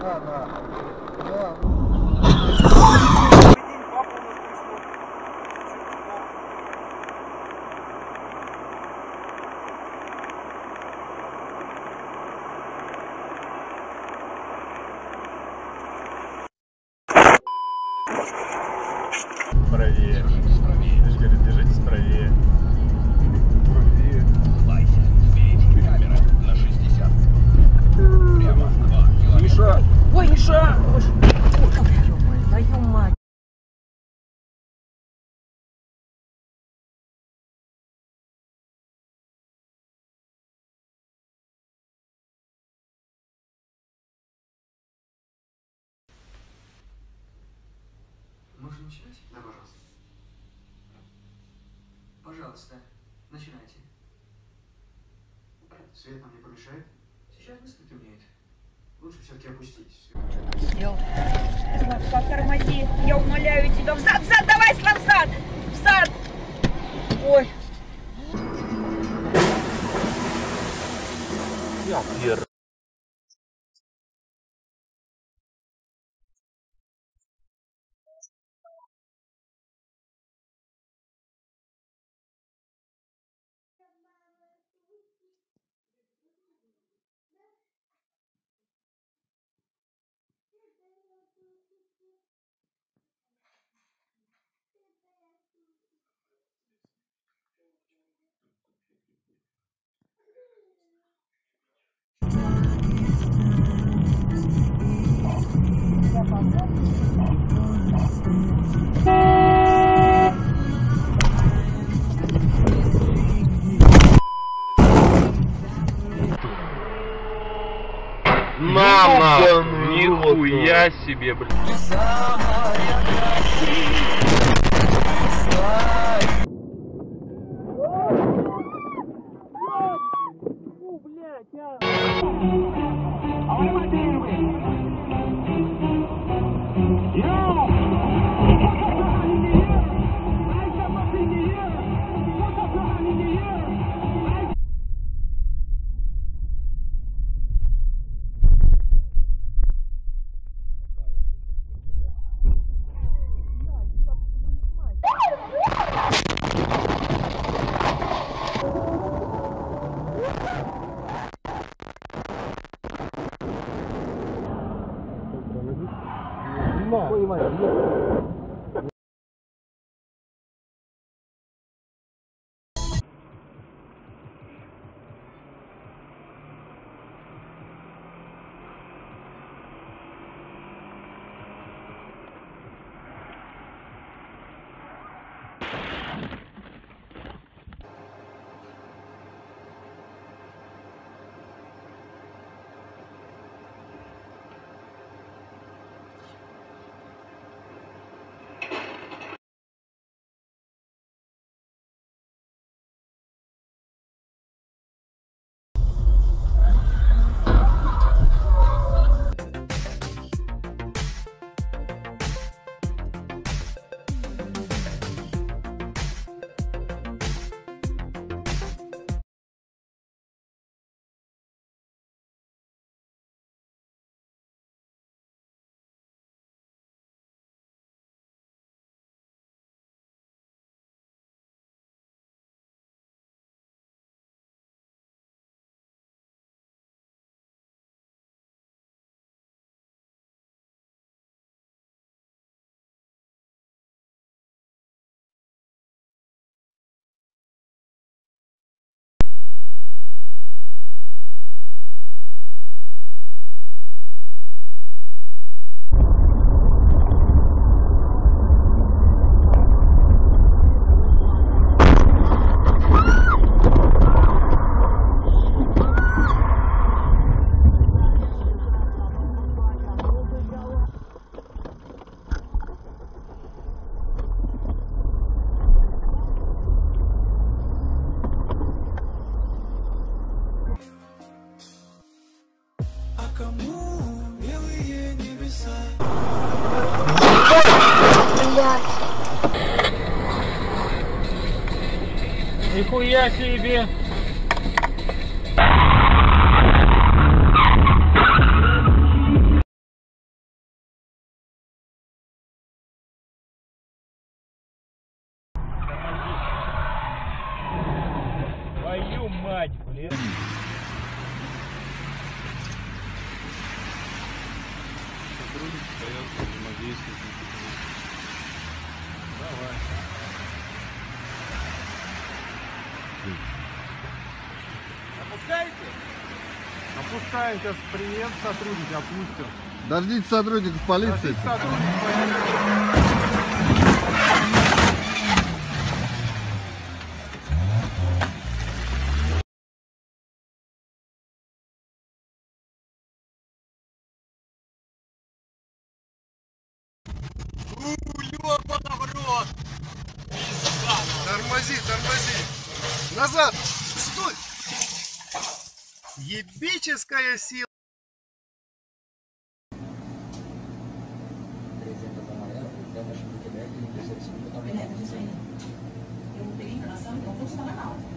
Правее. Миш говорит, держитесь правее. Правее. Камера на 60. Прямо 2 километра. Миша! Ой, Миша! Твою мать! Можно начинать? Да, пожалуйста. Пожалуйста, начинайте. Свет нам не помешает? Сейчас быстро темнеет. Лучше все-таки опуститесь. Сел. Слав, тормози. Я умоляю тебя. Взад, взад, давай, Слав, взад! Взад! Ой. Я первый. Мама! Нихуя себе, блин. Нихуя себе! Твою мать, блин. Сотрудник стоят, взаимодействуют. Давай. Опускаете? Опускаем, сейчас приедет сотрудник, опустим. Дождитесь сотрудников полиции. Сотрудник поедет. Тормози, тормози. Назад. Стой. Ебическая сила. Eu não tenho informação, então funciona mal.